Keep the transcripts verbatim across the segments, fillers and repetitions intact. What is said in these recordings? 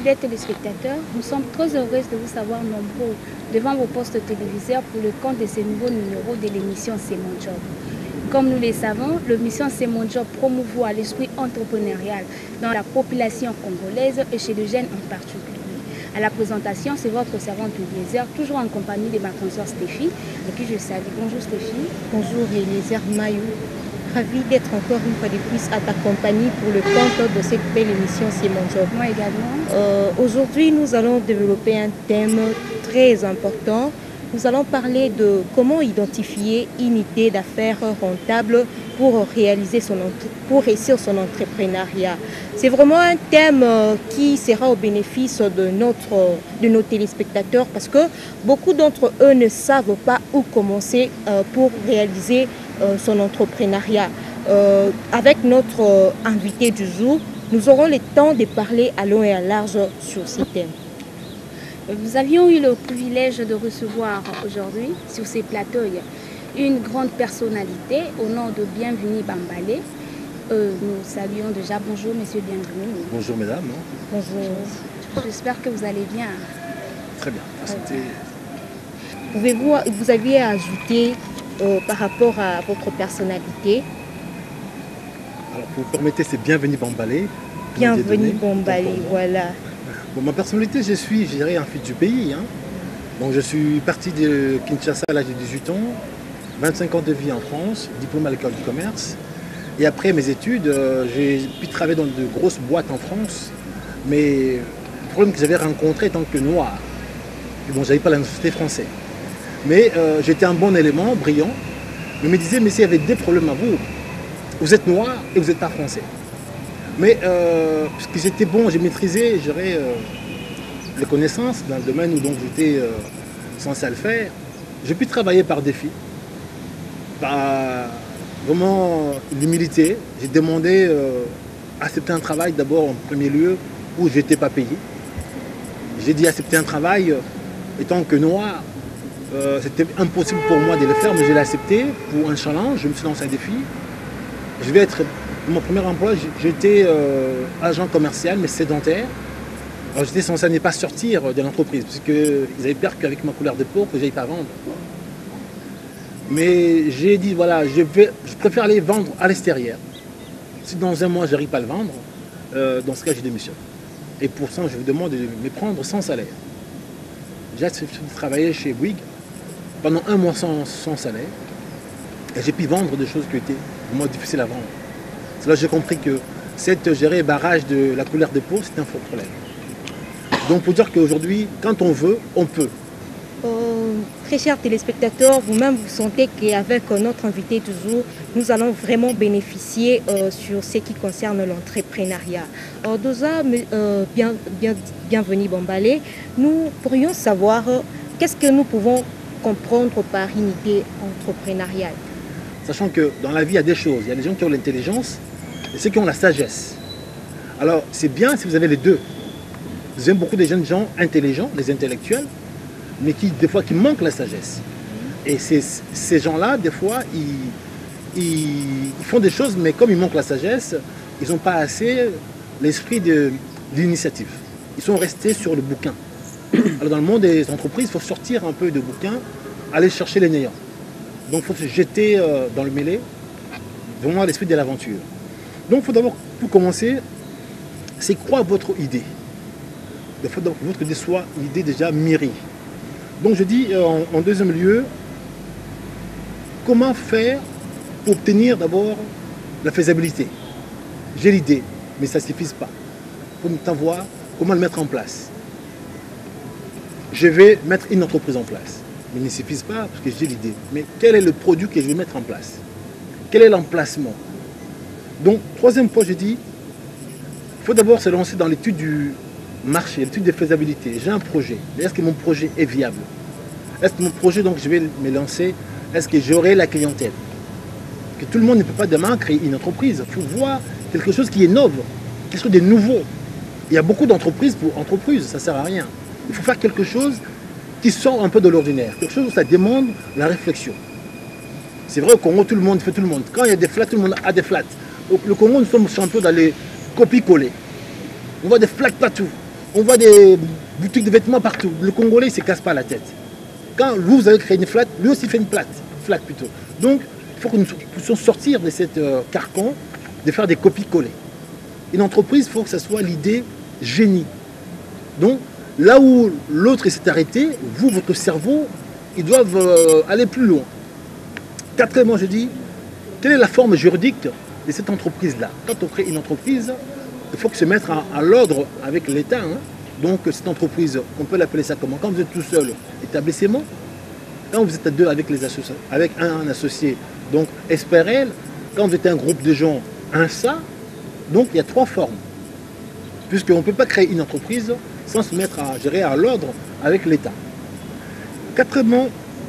fidèles téléspectateurs, nous sommes très heureuses de vous savoir nombreux devant vos postes téléviseurs pour le compte de ce nouveau numéro de l'émission C'est mon job. Comme nous le savons, l'émission C'est mon job promouvoit l'esprit entrepreneurial dans la population congolaise et chez les jeunes en particulier. À la présentation, c'est votre servante Eliezer, toujours en compagnie de ma consoeur Stéphie, avec qui je salue. Bonjour Stéphie. Bonjour Eliezer Mayou. Ravi d'être encore une fois de plus à ta compagnie pour le compte de cette belle émission C'est mon job. Moi également. Euh, Aujourd'hui, nous allons développer un thème très important. Nous allons parler de comment identifier une idée d'affaires rentable pour réaliser son, pour réussir son entrepreneuriat. C'est vraiment un thème qui sera au bénéfice de, notre, de nos téléspectateurs parce que beaucoup d'entre eux ne savent pas où commencer pour réaliser son entrepreneuriat. Euh, avec notre invité du jour, nous aurons le temps de parler à long et à large sur ce thème. Nous avions eu le privilège de recevoir aujourd'hui sur ces plateaux une grande personnalité au nom de Bienvenue Bambalé. Euh, nous saluons déjà. Bonjour Monsieur Bienvenue. Bonjour mesdames. Bonjour. J'espère que vous allez bien. Très bien. Pouvez-vous, vous aviez ajouté euh, par rapport à votre personnalité? Alors pour vous permettez, c'est Bienvenue Bambalé. Bienvenue Bambalé, voilà. Bon, ma personnalité, je suis, je dirais, un fils du pays. Hein. Donc, je suis parti de Kinshasa à l'âge de dix-huit ans, vingt-cinq ans de vie en France, diplôme à l'école du commerce. Et après mes études, euh, j'ai pu travailler dans de grosses boîtes en France. Mais le problème que j'avais rencontré étant que noir, bon, je n'avais pas la nationalité française. Mais euh, j'étais un bon élément, brillant. Mais me disait, mais s'il y avait des problèmes à vous, vous êtes noir et vous n'êtes pas français. Mais euh, parce que j'étais bon, j'ai maîtrisé, j'aurais euh, les connaissances dans le domaine où donc j'étais euh, censé le faire. J'ai pu travailler par défi, par vraiment l'humilité. J'ai demandé euh, accepter un travail d'abord en premier lieu où je n'étais pas payé. J'ai dit accepter un travail euh, étant que noir. Euh, c'était impossible pour moi de le faire, mais je l'ai accepté pour un challenge. Je me suis lancé un défi. Je vais être Mon premier emploi, j'étais euh, agent commercial, mais sédentaire. J'étais censé ne pas sortir de l'entreprise, parce qu'ils avaient peur qu'avec ma couleur de peau, que je n'aille pas vendre. Mais j'ai dit, voilà, je, vais, je préfère aller vendre à l'extérieur. Si dans un mois, je n'arrive pas à le vendre, euh, dans ce cas, je démissionne. Et pour ça, je vous demande de me prendre sans salaire. J'ai travaillé chez Bouygues pendant un mois sans, sans salaire. Et j'ai pu vendre des choses qui étaient moins difficiles à vendre. C'est là que j'ai compris que cette gérer barrage de la couleur de peau, c'est un faux problème. Donc pour dire qu'aujourd'hui, quand on veut, on peut. Euh, très chers téléspectateurs, vous-même vous sentez qu'avec notre invité du jour, nous allons vraiment bénéficier euh, sur ce qui concerne l'entrepreneuriat. Alors déjà, euh, bien, bien, bienvenue Bambalé, nous pourrions savoir euh, qu'est-ce que nous pouvons comprendre par une idée entrepreneuriale. Sachant que dans la vie, il y a des choses. Il y a des gens qui ont l'intelligence et ceux qui ont la sagesse. Alors, c'est bien si vous avez les deux. Vous avez beaucoup de jeunes gens intelligents, des intellectuels, mais qui, des fois, qui manquent la sagesse. Et ces gens-là, des fois, ils, ils, ils font des choses, mais comme ils manquent la sagesse, ils n'ont pas assez l'esprit de, de l'initiative. Ils sont restés sur le bouquin. Alors, dans le monde des entreprises, il faut sortir un peu de bouquin, aller chercher les néants. Donc il faut se jeter euh, dans le mêlée, vraiment à l'esprit de l'aventure. Donc il faut d'abord, pour commencer, c'est quoi votre idée? Il faut que votre idée soit une idée déjà mûrie. Donc je dis euh, en, en deuxième lieu, comment faire pour obtenir d'abord la faisabilité? J'ai l'idée, mais ça ne suffit pas. Il faut savoir comment le mettre en place. Je vais mettre une entreprise en place. Mais il ne suffit pas parce que j'ai l'idée. Mais quel est le produit que je vais mettre en place? Quel est l'emplacement? Donc, troisième point, je dis, il faut d'abord se lancer dans l'étude du marché, l'étude de faisabilité. J'ai un projet. Mais est-ce que mon projet est viable? Est-ce que mon projet, donc je vais me lancer, est-ce que j'aurai la clientèle? Que tout le monde ne peut pas demain créer une entreprise. Il faut voir quelque chose qui innove, quelque chose de nouveau. Il y a beaucoup d'entreprises pour entreprises, ça ne sert à rien. Il faut faire quelque chose qui sort un peu de l'ordinaire, quelque chose où ça demande la réflexion. C'est vrai au Congo, tout le monde fait tout le monde. Quand il y a des flats, tout le monde a des flats. Au le Congo, nous sommes champions d'aller copier-coller. On voit des flats partout. On voit des boutiques de vêtements partout. Le Congolais, il ne se casse pas la tête. Quand vous, vous avez créé une flat, lui aussi fait une plate, flat plutôt. Donc, il faut que nous puissions sortir de cette euh, carcan, de faire des copies-coller. Une entreprise, il faut que ce soit l'idée génie. Donc, là où l'autre s'est arrêté, vous, votre cerveau, ils doivent euh, aller plus loin. Quatrièmement, je dis, quelle est la forme juridique de cette entreprise-là? Quand on crée une entreprise, il faut que se mettre à, à l'ordre avec l'État. Hein. Donc, cette entreprise, on peut l'appeler ça comment? Quand vous êtes tout seul, établissement. Quand vous êtes à deux avec, les associés, avec un associé, donc S P R L. Quand vous êtes un groupe de gens, un S A. Donc, il y a trois formes. Puisqu'on ne peut pas créer une entreprise sans se mettre à gérer à l'ordre avec l'État. Quatrièmement,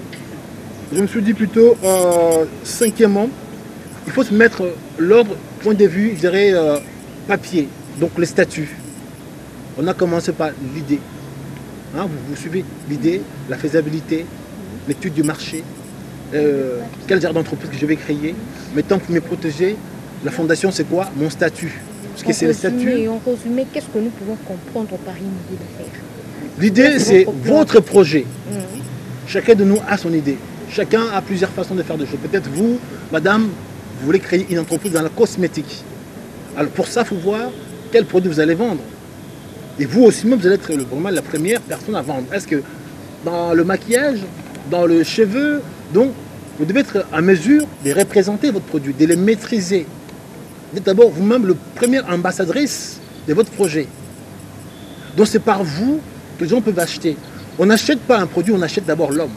je me suis dit plutôt, euh, cinquièmement, il faut se mettre l'ordre, point de vue, je dirais, euh, papier, donc les statuts. On a commencé par l'idée. Hein, vous, vous suivez l'idée, la faisabilité, l'étude du marché, euh, quel genre d'entreprise que je vais créer. Maintenant, pour me protéger, la fondation, c'est quoi? Mon statut. Parce que c'est le statut. En résumé, qu'est-ce que nous pouvons comprendre par une idée d'affaires? L'idée, c'est votre projet. Mmh. Chacun de nous a son idée. Chacun a plusieurs façons de faire des choses. Peut-être vous, madame, vous voulez créer une entreprise dans la cosmétique. Alors pour ça, il faut voir quel produit vous allez vendre. Et vous aussi, même, vous allez être le, vraiment la première personne à vendre. Est-ce que dans le maquillage, dans le cheveu, donc vous devez être à mesure de représenter votre produit, de les maîtriser. Vous êtes d'abord vous-même le premier ambassadrice de votre projet. Donc c'est par vous que les gens peuvent acheter. On n'achète pas un produit, on achète d'abord l'homme.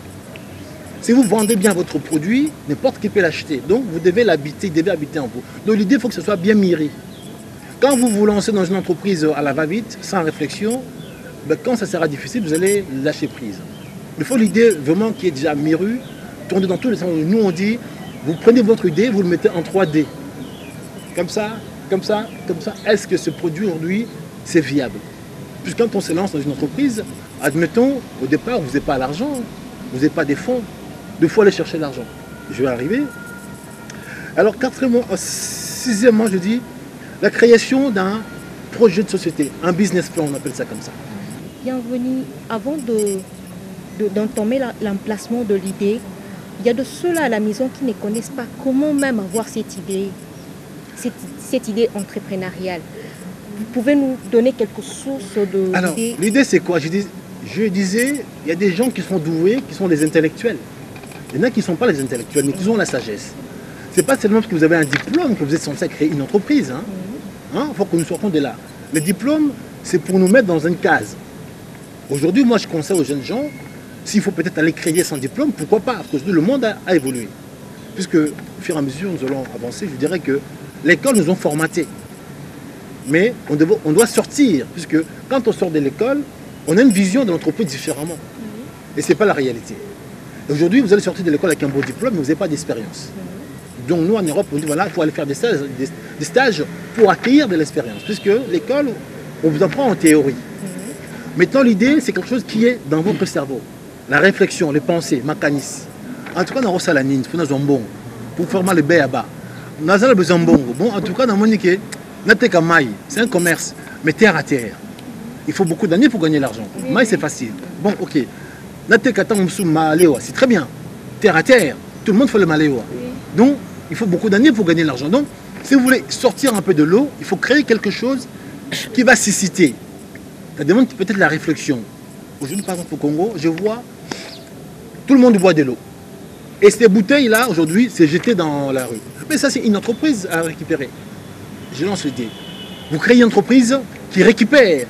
Si vous vendez bien votre produit, n'importe qui peut l'acheter. Donc vous devez l'habiter, il devait habiter en vous. Donc l'idée, il faut que ce soit bien miré. Quand vous vous lancez dans une entreprise à la va-vite, sans réflexion, ben quand ça sera difficile, vous allez lâcher prise. Il faut l'idée vraiment qui est déjà mirue, tourner dans tous les sens. Nous on dit, vous prenez votre idée, vous le mettez en trois D. Comme ça, comme ça, comme ça. Est-ce que ce produit aujourd'hui, c'est viable? Puisque quand on se lance dans une entreprise, admettons, au départ, vous n'avez pas l'argent, vous n'avez pas des fonds. Il faut aller chercher l'argent. Je vais arriver. Alors, quatrièmement, sixièmement, je dis, la création d'un projet de société, un business plan, on appelle ça comme ça. Bienvenue. Avant de, de, d'entamer la, l'emplacement de l'idée, il y a de ceux-là à la maison qui ne connaissent pas comment même avoir cette idée, cette, cette idée entrepreneuriale. Vous pouvez nous donner quelques sources de Alors, l'idée? L'idée, c'est quoi? Je, dis, je disais, il y a des gens qui sont doués, qui sont des intellectuels. Il y en a qui ne sont pas les intellectuels, mais qui ont la sagesse. Ce n'est pas seulement parce que vous avez un diplôme que vous êtes censé créer une entreprise. Hein. Hein, il faut que nous sortons de là. Le diplôme, c'est pour nous mettre dans une case. Aujourd'hui, moi, je conseille aux jeunes gens, s'il faut peut-être aller créer sans diplôme, pourquoi pas? Parce que le monde a, a évolué. Puisque, au fur et à mesure, nous allons avancer, je dirais que l'école nous a formatés. Mais on, dev, on doit sortir, puisque quand on sort de l'école, on a une vision de l'entreprise différemment. Et ce n'est pas la réalité. Aujourd'hui, vous allez sortir de l'école avec un beau diplôme, mais vous n'avez pas d'expérience. Donc nous, en Europe, on dit, voilà, il faut aller faire des stages, des, des stages pour acquérir de l'expérience. Puisque l'école, on vous apprend en théorie. Maintenant, l'idée, c'est quelque chose qui est dans votre cerveau. La réflexion, les pensées, mécanismes. En tout cas, dans la ligne, il faut nous bon pour former le B à bas. Nous avons besoin de bon. Bon, en tout cas, dans mon niqué, c'est un commerce, mais terre à terre. Il faut beaucoup d'années pour gagner l'argent. Maï, c'est facile. Bon, ok. C'est très bien. Terre à terre, tout le monde fait le maléoa. Donc, il faut beaucoup d'années pour gagner l'argent. Donc, si vous voulez sortir un peu de l'eau, il faut créer quelque chose qui va susciter. Ça demande peut-être la réflexion. Aujourd'hui, par exemple, au Congo, je vois tout le monde boit de l'eau. Et ces bouteilles-là, aujourd'hui, c'est jeté dans la rue. Mais ça, c'est une entreprise à récupérer. Je lance l'idée. Vous créez une entreprise qui récupère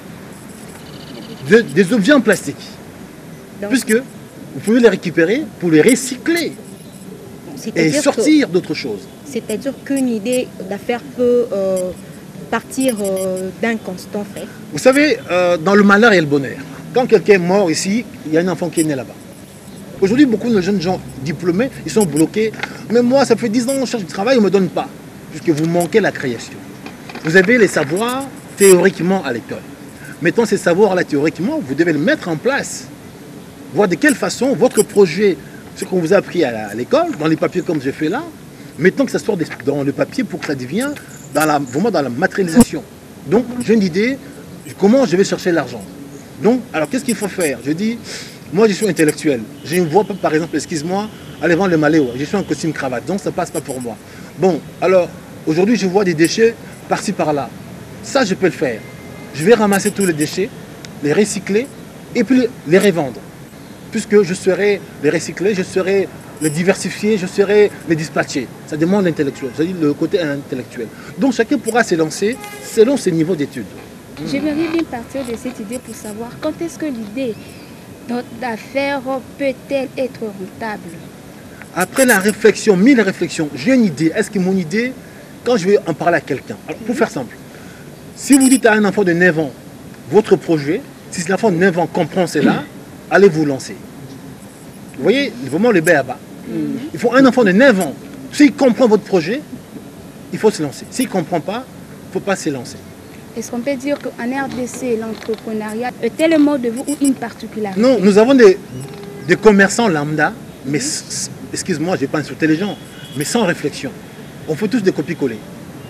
de, des objets en plastique. Donc, puisque vous pouvez les récupérer pour les recycler et sortir d'autres choses. C'est-à-dire qu'une idée d'affaires peut euh, partir euh, d'un constant fait. Vous savez, euh, dans le malheur, il y a le bonheur. Quand quelqu'un est mort ici, il y a un enfant qui est né là-bas. Aujourd'hui, beaucoup de jeunes gens diplômés, ils sont bloqués. Mais moi, ça fait dix ans que je cherche du travail, on ne me donne pas. Puisque vous manquez la création. Vous avez les savoirs théoriquement à l'école. Maintenant, ces savoirs-là théoriquement, vous devez le mettre en place. Voir de quelle façon votre projet, ce qu'on vous a appris à l'école, dans les papiers comme j'ai fait là, maintenant que ça soit dans le papier pour que ça devienne dans la, vraiment dans la matérialisation. Donc, j'ai une idée, comment je vais chercher l'argent. Donc, alors qu'est-ce qu'il faut faire? Je dis, moi je suis intellectuel. Je ne vois pas, par exemple, excuse-moi, aller vendre le maléo. Je suis en costume cravate, donc ça ne passe pas pour moi. Bon, alors, aujourd'hui, je vois des déchets par-ci, par-là. Ça, je peux le faire. Je vais ramasser tous les déchets, les recycler et puis les revendre. Puisque je serai les recycler, je serai les diversifier, je serai les dispatcher. Ça demande l'intellectuel, c'est-à-dire le côté intellectuel. Donc chacun pourra se lancer selon ses niveaux d'études. J'aimerais bien partir de cette idée pour savoir quand est-ce que l'idée d'affaires peut-elle être rentable? Après la réflexion, mille réflexions, j'ai une idée. Est-ce que mon idée, quand je vais en parler à quelqu'un, alors pour faire simple, si vous dites à un enfant de neuf ans, votre projet, si l'enfant de neuf ans comprend cela, allez vous lancer. Vous voyez, vraiment le bas à bas. Il faut un enfant de neuf ans. S'il comprend votre projet, il faut se lancer. S'il ne comprend pas, il ne faut pas se lancer. Est-ce qu'on peut dire qu'en R D C, l'entrepreneuriat est tellement de vous ou une particularité? Non, nous avons des, des commerçants lambda, mais excuse-moi, je ne vais pas insulter les gens, mais sans réflexion. On fait tous des copies-coller.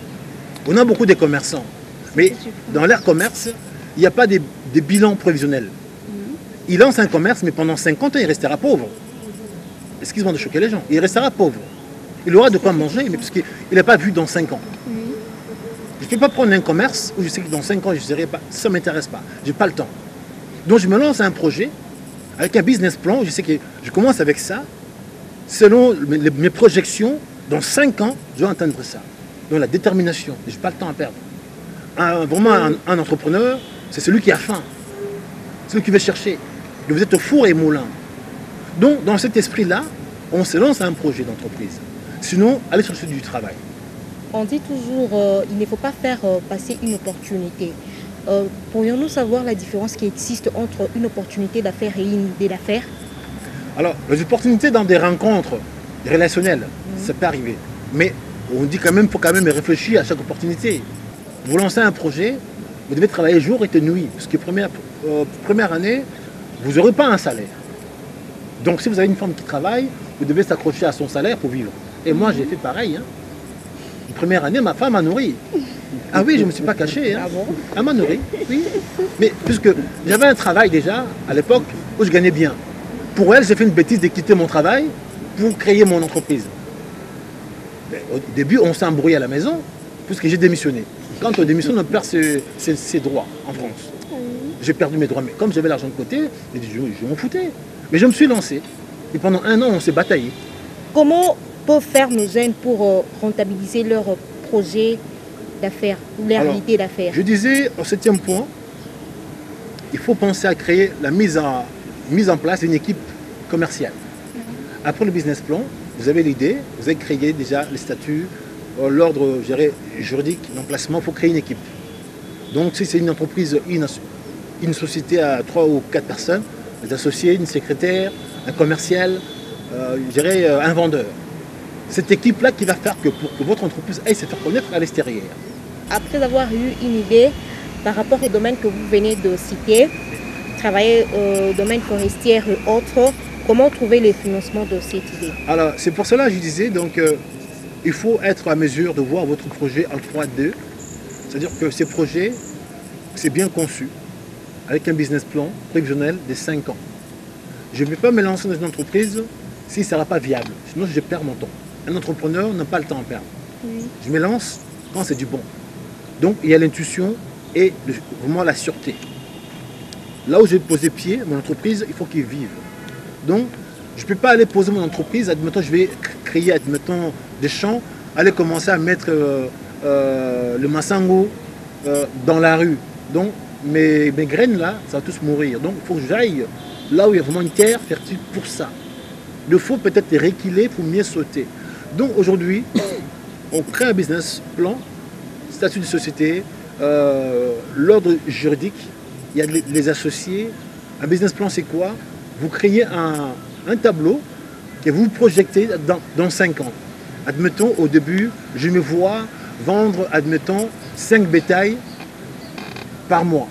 On a beaucoup de commerçants. Mais dans leur commerce, il n'y a pas des, des bilans prévisionnels. Il lance un commerce, mais pendant cinquante ans, il restera pauvre. Excuse-moi de choquer les gens. Il restera pauvre. Il aura de quoi manger, mais parce qu'il n'est pas vu dans cinq ans. Je ne peux pas prendre un commerce où je sais que dans cinq ans, je ne serai pas. Ça ne m'intéresse pas. Je n'ai pas le temps. Donc, je me lance à un projet avec un business plan. Je sais que je commence avec ça. Selon mes projections, dans cinq ans, je vais atteindre ça. Donc, la détermination. Je n'ai pas le temps à perdre. Un, vraiment, un, un entrepreneur, c'est celui qui a faim. C'est celui qui veut chercher. Vous êtes au four et moulin. Donc, dans cet esprit-là, on se lance à un projet d'entreprise. Sinon, allez chercher du travail. On dit toujours euh, il ne faut pas faire euh, passer une opportunité. Euh, pourrions-nous savoir la différence qui existe entre une opportunité d'affaires et une idée d'affaires? Alors, les opportunités dans des rencontres relationnelles, mmh. ça peut arriver. Mais on dit quand même qu'il faut quand même réfléchir à chaque opportunité. Vous lancez un projet, vous devez travailler jour et nuit. Parce que première, euh, première année, vous n'aurez pas un salaire. Donc si vous avez une femme qui travaille, vous devez s'accrocher à son salaire pour vivre. Et moi, j'ai fait pareil. Hein. La première année, ma femme m'a nourri. Ah oui, je ne me suis pas caché. Hein. Ah bon? Elle m'a nourri, oui. Mais puisque j'avais un travail déjà, à l'époque, où je gagnais bien. Pour elle, j'ai fait une bêtise de quitter mon travail pour créer mon entreprise. Mais au début, on s'est embrouillé à la maison, puisque j'ai démissionné. Quand on démissionne, on perd ses, ses, ses droits en France. J'ai perdu mes droits. Mais comme j'avais l'argent de côté, j'ai dit, je, je m'en foutais. Mais je me suis lancé. Et pendant un an, on s'est bataillé. Comment peuvent faire nos jeunes pour euh, rentabiliser leur projet d'affaires ou leur idée d'affaires? Je disais, au septième point, il faut penser à créer la mise en, mise en place d'une équipe commerciale. Après le business plan, vous avez l'idée, vous avez créé déjà les statuts, euh, l'ordre juridique, l'emplacement, il faut créer une équipe. Donc si c'est une entreprise, une, une société à trois ou quatre personnes, des associés, une secrétaire, un commercial, euh, je dirais euh, un vendeur. Cette équipe-là qui va faire que pour que votre entreprise aille se faire connaître à l'extérieur. Après avoir eu une idée par rapport au domaine que vous venez de citer, travailler au domaine forestier et autres, comment trouver les financements de cette idée? Alors, c'est pour cela que je disais, donc, euh, il faut être à mesure de voir votre projet en trois D. C'est-à-dire que ces projets, c'est bien conçu, avec un business plan prévisionnel de cinq ans. Je ne vais pas me lancer dans une entreprise si ça ne sera pas viable. Sinon, je perds mon temps. Un entrepreneur n'a pas le temps à perdre. Oui. Je me lance quand c'est du bon. Donc, il y a l'intuition et le, vraiment la sûreté. Là où j'ai posé pied, mon entreprise, il faut qu'il vive. Donc, je ne peux pas aller poser mon entreprise, admettons, je vais créer, admettons, des champs, aller commencer à mettre euh, euh, le massango euh, dans la rue. Donc, mes, mes graines là, ça va tous mourir. Donc, il faut que j'aille là où il y a vraiment une terre fertile pour ça. Il faut peut-être les rééquilibrer pour mieux sauter. Donc, aujourd'hui, on crée un business plan, statut de société, euh, l'ordre juridique, il y a les, les associés. Un business plan, c'est quoi? Vous créez un, un tableau que vous projetez dans, dans cinq ans. Admettons, au début, je me vois vendre, admettons, cinq bétails par mois.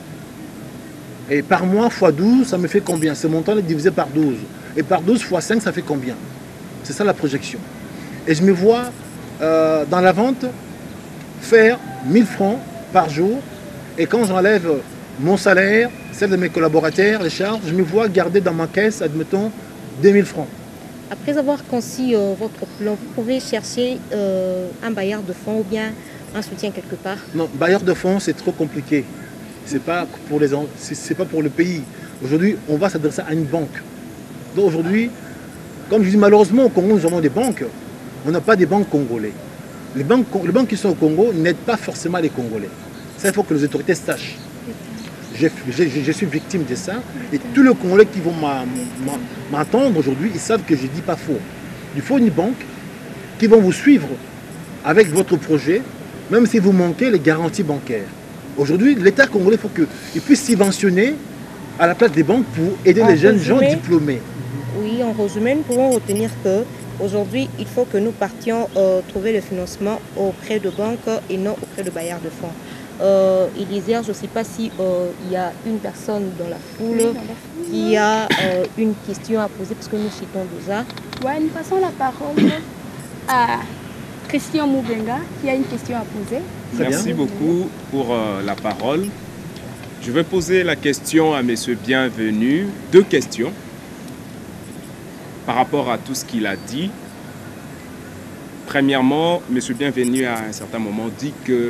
Et par mois fois douze, ça me fait combien? Ce montant est divisé par douze. Et par douze fois cinq, ça fait combien? C'est ça la projection. Et je me vois, euh, dans la vente, faire mille francs par jour. Et quand j'enlève mon salaire, celle de mes collaborateurs, les charges, je me vois garder dans ma caisse, admettons, deux mille francs. Après avoir conçu euh, votre plan, vous pouvez chercher euh, un bailleur de fonds ou bien un soutien quelque part? Non, bailleur de fonds, c'est trop compliqué. C'est pas pour les, c'est pas pour le pays. Aujourd'hui, on va s'adresser à une banque. Donc aujourd'hui, comme je dis, malheureusement au Congo, nous avons des banques. On n'a pas des banques congolais. Les banques, les banques qui sont au Congo n'aident pas forcément les Congolais. Ça, il faut que les autorités sachent. Je, je, je suis victime de ça. Et tous les Congolais qui vont m'entendre aujourd'hui, ils savent que je ne dis pas faux. Il faut une banque qui va vous suivre avec votre projet, même si vous manquez les garanties bancaires. Aujourd'hui, l'État congolais, il faut qu'il puisse subventionner à la place des banques pour aider en les jeunes résumé, gens diplômés. Oui, en résumé, nous pouvons retenir que aujourd'hui, il faut que nous partions euh, trouver le financement auprès de banques et non auprès de bailleurs de fonds. Euh, Elisère, je ne sais pas s'il euh, y a une personne dans la foule, oui, dans la foule. qui a euh, une question à poser, parce que nous citons déjà. Oui, nous passons la parole à Christian Moubenga, qui a une question à poser. Merci beaucoup pour euh, la parole. Je vais poser la question à M. Bienvenu, deux questions par rapport à tout ce qu'il a dit. Premièrement, M. Bienvenu à un certain moment dit que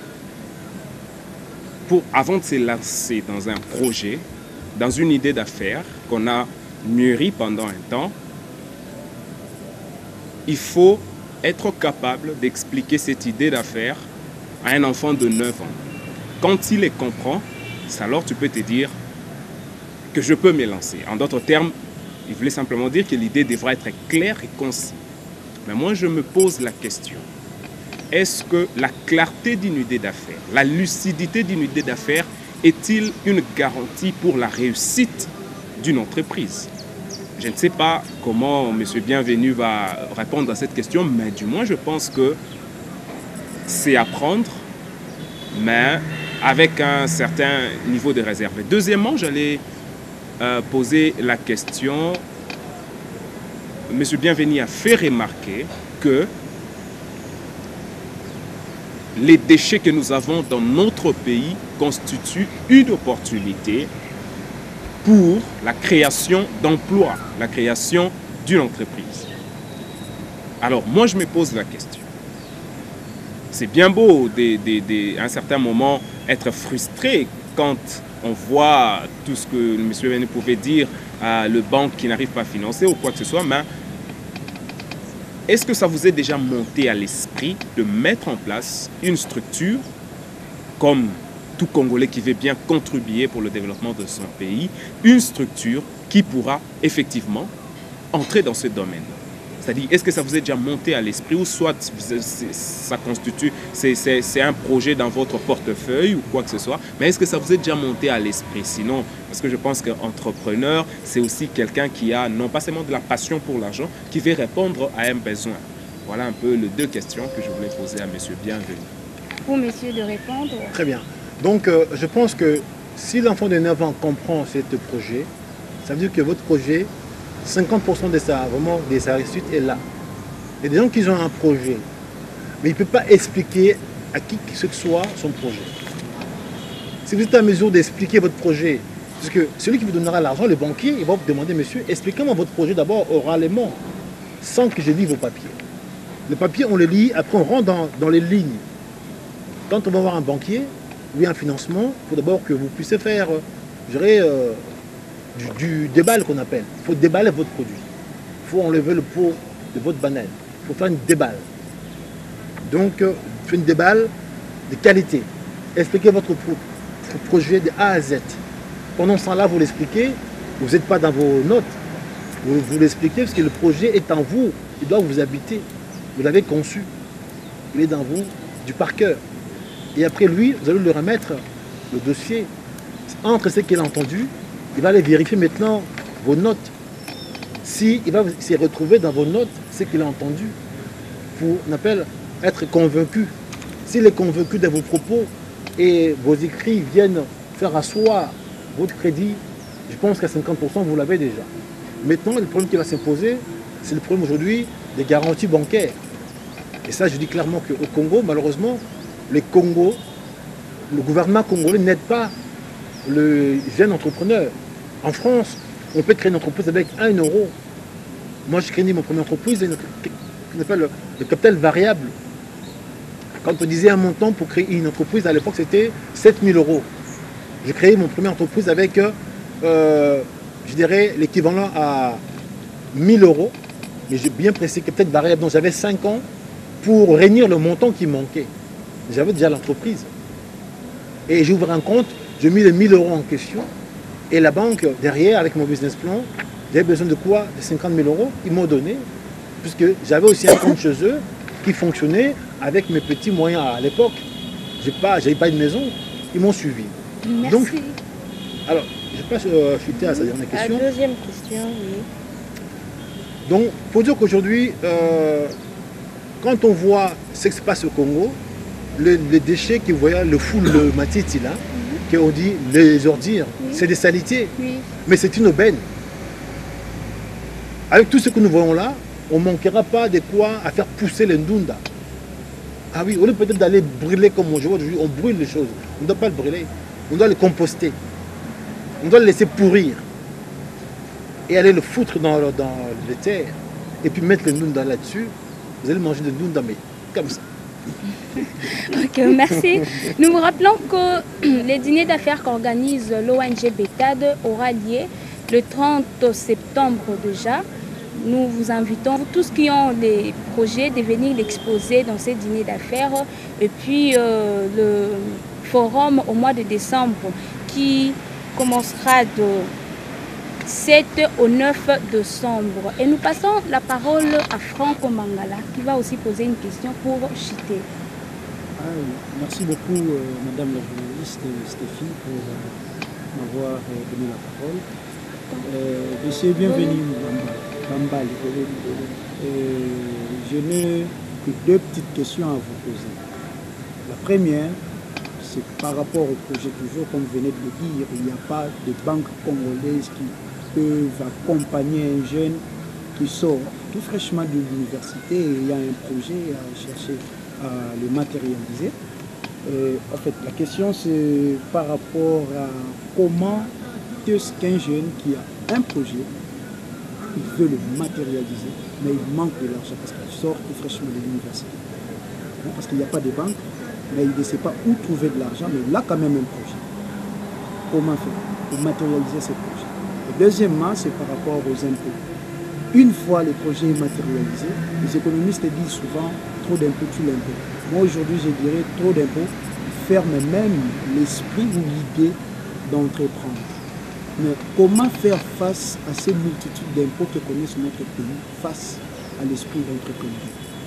pour, avant de se lancer dans un projet, dans une idée d'affaires qu'on a mûri pendant un temps, il faut être capable d'expliquer cette idée d'affaires à un enfant de neuf ans. Quand il les comprend, alors tu peux te dire que je peux me lancer. En d'autres termes, il voulait simplement dire que l'idée devra être claire et concise. Mais moi, je me pose la question. Est-ce que la clarté d'une idée d'affaires, la lucidité d'une idée d'affaires est-il une garantie pour la réussite d'une entreprise? Je ne sais pas comment M. Bienvenu va répondre à cette question, mais du moins, je pense que c'est à prendre, mais avec un certain niveau de réserve. Deuxièmement, j'allais euh, poser la question. M. Bienvenu a fait remarquer que les déchets que nous avons dans notre pays constituent une opportunité pour la création d'emplois, la création d'une entreprise. Alors, moi, je me pose la question. C'est bien beau, à un certain moment, être frustré quand on voit tout ce que M. Bienvenu pouvait dire à le banque qui n'arrive pas à financer ou quoi que ce soit, mais est-ce que ça vous est déjà monté à l'esprit de mettre en place une structure comme tout Congolais qui veut bien contribuer pour le développement de son pays, une structure qui pourra effectivement entrer dans ce domaine? C'est-à-dire, est-ce que ça vous est déjà monté à l'esprit ou soit ça constitue, c'est un projet dans votre portefeuille ou quoi que ce soit, mais est-ce que ça vous est déjà monté à l'esprit? Sinon, parce que je pense qu'entrepreneur, c'est aussi quelqu'un qui a non pas seulement de la passion pour l'argent, qui veut répondre à un besoin. Voilà un peu les deux questions que je voulais poser à M. Bienvenu. Pour monsieur de répondre. Très bien. Donc, euh, je pense que si l'enfant de neuf ans comprend ce projet, ça veut dire que votre projet, cinquante pour cent de sa, vraiment, de sa réussite est là. Il y a des gens qui ont un projet, mais il ne peut pas expliquer à qui que ce soit son projet. Si vous êtes en mesure d'expliquer votre projet, parce que celui qui vous donnera l'argent, le banquier, il va vous demander, monsieur, expliquez-moi votre projet d'abord oralement, sans que je lis vos papiers. Les papiers, on les lit, après on rentre dans, dans les lignes. Quand on va voir un banquier ou un financement, il faut d'abord que vous puissiez faire, je dirais, euh, Du, du déballe qu'on appelle. Il faut déballer votre produit. Il faut enlever le pot de votre banane. Il faut faire une déballe. Donc, euh, faire une déballe de qualité. Expliquez votre pro projet de A à Z. Pendant ce temps-là, vous l'expliquez. Vous n'êtes pas dans vos notes. Vous, vous l'expliquez parce que le projet est en vous. Il doit vous habiter. Vous l'avez conçu. Il est dans vous, du par cœur. Et après lui, vous allez lui remettre le dossier. Entre ce qu'il a entendu, il va aller vérifier maintenant vos notes. Si il va s'y retrouver dans vos notes, ce qu'il a entendu, pour on appelle être convaincu. S'il est convaincu de vos propos et vos écrits viennent faire asseoir votre crédit, je pense qu'à cinquante pour cent vous l'avez déjà. Maintenant, le problème qui va s'imposer, c'est le problème aujourd'hui des garanties bancaires. Et ça, je dis clairement qu'au Congo, malheureusement, les Congos, le gouvernement congolais n'aide pas le jeune entrepreneur. En France, on peut créer une entreprise avec un euro. Moi, j'ai créé mon première entreprise, qu'on appelle le, le capital variable. Quand on disait un montant pour créer une entreprise, à l'époque, c'était sept mille euros. J'ai créé mon première entreprise avec, euh, je dirais, l'équivalent à mille euros. Mais j'ai bien précisé capital variable. Donc, j'avais cinq ans pour réunir le montant qui manquait. J'avais déjà l'entreprise. Et j'ai ouvert un compte, j'ai mis les mille euros en question. Et la banque, derrière, avec mon business plan, j'avais besoin de quoi? De cinquante mille euros. Ils m'ont donné. Puisque j'avais aussi un compte chez eux qui fonctionnait avec mes petits moyens à l'époque. Je n'avais pas de maison. Ils m'ont suivi. Merci. Donc, alors, je passe euh, chuter à sa dernière question. La deuxième question, oui. Donc, il faut dire qu'aujourd'hui, euh, quand on voit ce qui se passe au Congo, le, les déchets qui voient le foule, le matiti là, mm-hmm. qu'on dit les ordures, oui. C'est des saletés, oui. Mais c'est une aubaine. Avec tout ce que nous voyons là, on ne manquera pas de quoi à faire pousser les ndunda. Ah oui, au lieu peut-être d'aller brûler comme on joue aujourd'hui, on brûle les choses. On ne doit pas le brûler, on doit le composter. On doit le laisser pourrir. Et aller le foutre dans, dans les terres. Et puis mettre le ndunda là-dessus. Vous allez manger de ndunda, mais comme ça. Ok, merci. Nous vous rappelons que les dîners d'affaires qu'organise l'O N G Betade aura lieu le trente septembre déjà. Nous vous invitons, tous qui ont des projets, de venir l'exposer dans ces dîners d'affaires. Et puis euh, le forum au mois de décembre qui commencera de sept au neuf décembre. Et nous passons la parole à Franck Mangala qui va aussi poser une question pour Chité. Ah, oui. Merci beaucoup euh, Madame la journaliste Stéphie pour euh, m'avoir euh, donné la parole. Euh, Monsieur, bienvenue Bambali. Euh, je n'ai que deux petites questions à vous poser. La première, c'est par rapport au projet toujours, comme vous venez de le dire, il n'y a pas de banque congolaise qui peuvent accompagner un jeune qui sort tout fraîchement de l'université et il y a un projet à chercher à le matérialiser. Et en fait, la question c'est par rapport à comment est-ce qu'un jeune qui a un projet, il veut le matérialiser, mais il manque de l'argent parce qu'il sort tout fraîchement de l'université. Parce qu'il n'y a pas de banque, mais il ne sait pas où trouver de l'argent, mais il a quand même un projet. Comment faire pour matérialiser ce projet? Et deuxièmement, c'est par rapport aux impôts. Une fois le projet est matérialisé, les économistes disent souvent trop d'impôts tue l'impôt. Moi aujourd'hui, je dirais trop d'impôts ferme même l'esprit ou l'idée d'entreprendre. Mais comment faire face à ces multitudes d'impôts que connaissent notre pays face à l'esprit d'entreprendre?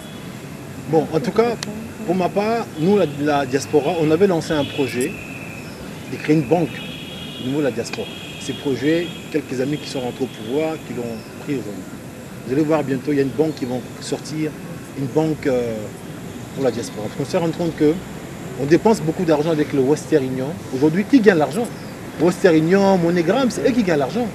Bon, en tout cas, pour ma part, nous, la, la diaspora, on avait lancé un projet de créer une banque au niveau de la diaspora. Ces projets, quelques amis qui sont rentrés au pouvoir, qui l'ont pris aujourd'hui. Vous allez voir bientôt, il y a une banque qui va sortir, une banque euh, pour la diaspora. Parce qu'on s'est rendu compte qu'on dépense beaucoup d'argent avec le Western Union. Aujourd'hui, qui gagne l'argent? Western Union, MoneyGram, c'est eux qui gagnent l'argent.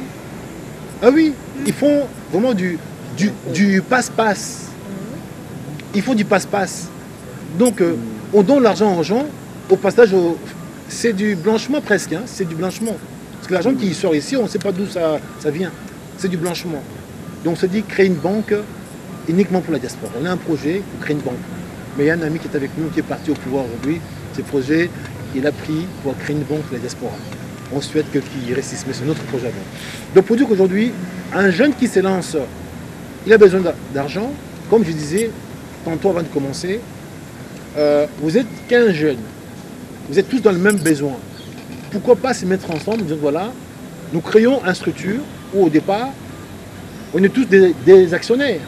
Ah oui, ils font vraiment du, du, du passe-passe. Ils font du passe-passe. Donc, euh, on donne l'argent aux gens. Au passage, au... c'est du blanchiment presque. Hein, c'est du blanchiment. Parce que l'argent qui sort ici, on ne sait pas d'où ça, ça vient. C'est du blanchiment. Donc, on se dit créer une banque uniquement pour la diaspora. On a un projet pour créer une banque. Mais il y a un ami qui est avec nous, qui est parti au pouvoir aujourd'hui. Ce projet, il a pris pour créer une banque pour la diaspora. On souhaite qu'il réussisse, mais c'est notre projet à nous. Donc, pour dire qu'aujourd'hui, un jeune qui se lance, il a besoin d'argent. Comme je disais tantôt avant de commencer, euh, vous êtes quinze jeunes. Vous êtes tous dans le même besoin. Pourquoi pas se mettre ensemble et dire voilà, nous créons une structure où au départ, on est tous des, des actionnaires.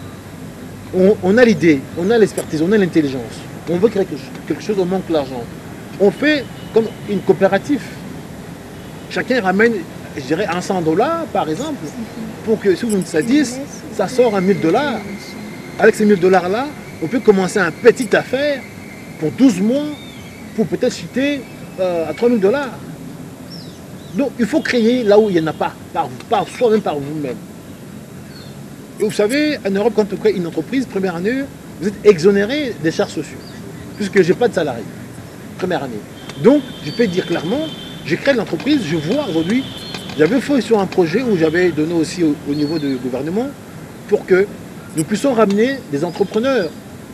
On, on a l'idée, on a l'expertise, on a l'intelligence. On veut créer quelque chose, on manque l'argent. On fait comme une coopérative. Chacun ramène, je dirais, cent dollars par exemple, pour que si vous me dites dix, ça sort à mille dollars. Avec ces mille dollars là, on peut commencer une petite affaire pour douze mois, pour peut-être chuter euh, à trois mille dollars. Donc il faut créer là où il n'y en a pas, par, par soi-même, par vous-même. Et vous savez, en Europe, quand on crée une entreprise, première année, vous êtes exonéré des charges sociales, puisque je n'ai pas de salarié, première année. Donc, je peux dire clairement, je crée l'entreprise, je vois aujourd'hui, j'avais fait sur un projet où j'avais donné aussi au, au niveau du gouvernement pour que nous puissions ramener des entrepreneurs,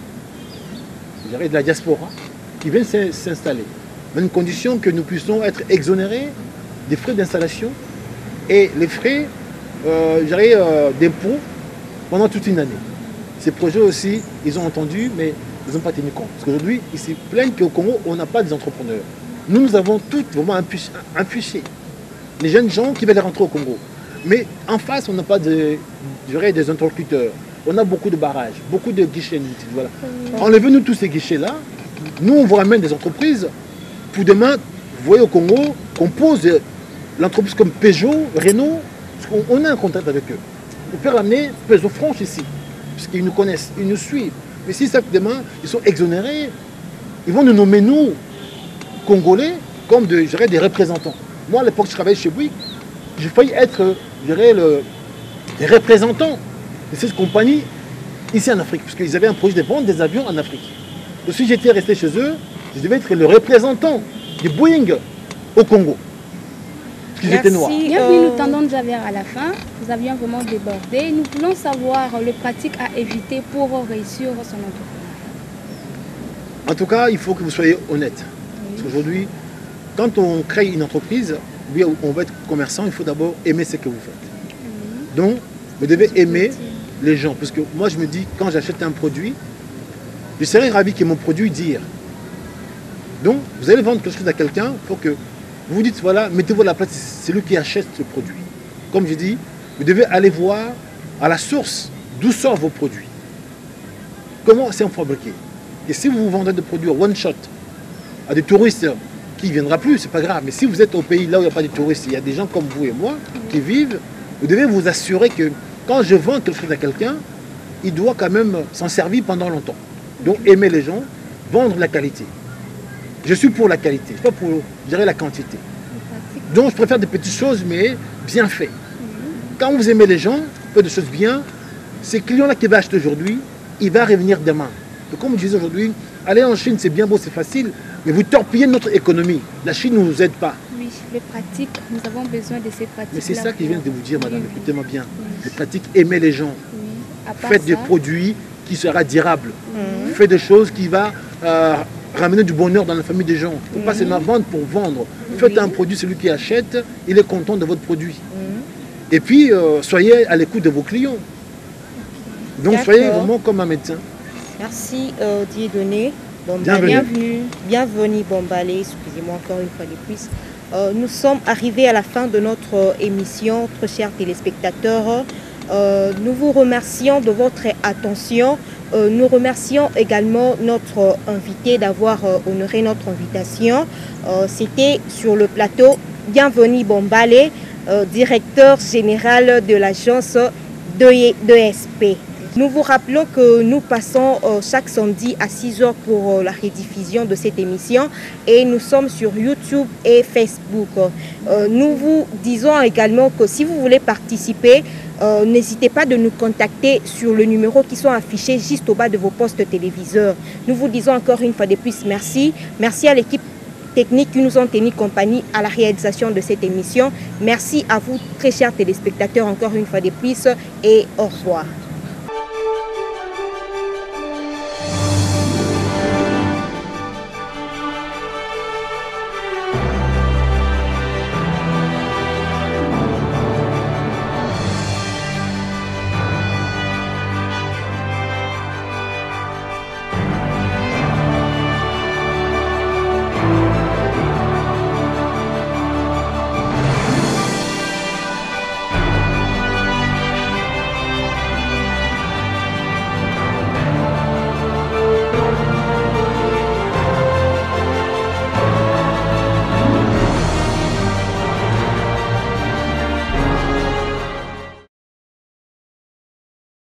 je dirais de la diaspora, qui viennent s'installer. À une condition que nous puissions être exonérés des frais d'installation et les frais euh, je dirais, euh, d'impôts pendant toute une année. Ces projets aussi, ils ont entendu, mais ils n'ont pas tenu compte. Parce qu'aujourd'hui, ils se plaignent qu'au Congo, on n'a pas des entrepreneurs. Nous, nous avons tout vraiment un fichier. Les jeunes gens qui veulent rentrer au Congo. Mais en face, on n'a pas de, je dirais, des interlocuteurs. On a beaucoup de barrages, beaucoup de guichets. Voilà. Enlevez-nous tous ces guichets-là. Nous, on vous ramène des entreprises. Pour demain, vous voyez au Congo, qu'on pose l'entreprise comme Peugeot, Renault. Parce qu'on a un contact avec eux. On peut ramener Peugeot Franche ici. Parce qu'ils nous connaissent, ils nous suivent. Mais si ça, demain, ils sont exonérés, ils vont nous nommer, nous, Congolais, comme de, je dirais, des représentants. Moi, à l'époque, je travaillais chez Bouygues, j'ai failli être, je dirais, le, les représentants de cette compagnie ici en Afrique, parce qu'ils avaient un projet de vendre des avions en Afrique. Donc, si j'étais resté chez eux, je devais être le représentant de Boeing au Congo. Parce qu'ils étaient noirs. Bienvenue, nous tendons déjà vers à la fin. Nous avions vraiment débordé. Nous voulons savoir le pratique à éviter pour réussir son entreprise. En tout cas, il faut que vous soyez honnête. Oui. Parce qu'aujourd'hui, quand on crée une entreprise, on va être commerçant, il faut d'abord aimer ce que vous faites. Oui. Donc, vous devez aimer les gens. Parce que moi, je me dis, quand j'achète un produit, je serais ravi que mon produit dise. Donc, vous allez vendre quelque chose à quelqu'un, il faut que vous vous dites, voilà, mettez-vous à la place, c'est lui qui achète ce produit. Comme je dis, vous devez aller voir à la source d'où sortent vos produits. Comment c'est fabriqué. Et si vous vous vendez des produits one shot à des touristes qui ne viendront plus, c'est pas grave. Mais si vous êtes au pays là où il n'y a pas de touristes, il y a des gens comme vous et moi qui vivent, vous devez vous assurer que quand je vends quelque chose à quelqu'un, il doit quand même s'en servir pendant longtemps. Donc aimer les gens, vendre la qualité. Je suis pour la qualité, pas pour, je dirais, la quantité. Donc je préfère des petites choses, mais bien faites. Quand vous aimez les gens, faites des choses bien, ces clients-là qui va acheter aujourd'hui, il va revenir demain. Donc, comme je disais aujourd'hui, aller en Chine, c'est bien beau, c'est facile, mais vous torpillez notre économie. La Chine ne nous aide pas. Oui, les pratiques, nous avons besoin de ces pratiques. Mais c'est ça que je viens de vous dire, madame, oui, écoutez-moi bien. Oui. Les pratiques, aimez les gens. Oui. Faites ça, des produits qui seront durables. Mmh. Faites des choses qui vont euh, ramener du bonheur dans la famille des gens. Il ne faut mmh. pas seulement vendre pour vendre. Oui. Faites un produit, celui qui achète, il est content de votre produit. Mmh. Et puis, euh, soyez à l'écoute de vos clients. Donc, soyez vraiment comme un médecin. Merci euh, Dieudonné. Bienvenue. Bienvenue. Bienvenue Bombalé, excusez-moi encore une fois de plus. Euh, nous sommes arrivés à la fin de notre euh, émission, très chers téléspectateurs. Euh, nous vous remercions de votre attention. Euh, nous remercions également notre invité d'avoir euh, honoré notre invitation. Euh, C'était sur le plateau Bienvenue Bombalé, euh, directeur général de l'agence d'E S P. Nous vous rappelons que nous passons euh, chaque samedi à six heures pour euh, la rediffusion de cette émission et nous sommes sur YouTube et Facebook. Euh, nous vous disons également que si vous voulez participer, euh, n'hésitez pas de nous contacter sur le numéro qui sont affichés juste au bas de vos postes téléviseurs. Nous vous disons encore une fois de plus merci. Merci à l'équipe techniques qui nous ont tenu compagnie à la réalisation de cette émission. Merci à vous, très chers téléspectateurs, encore une fois de plus et au revoir.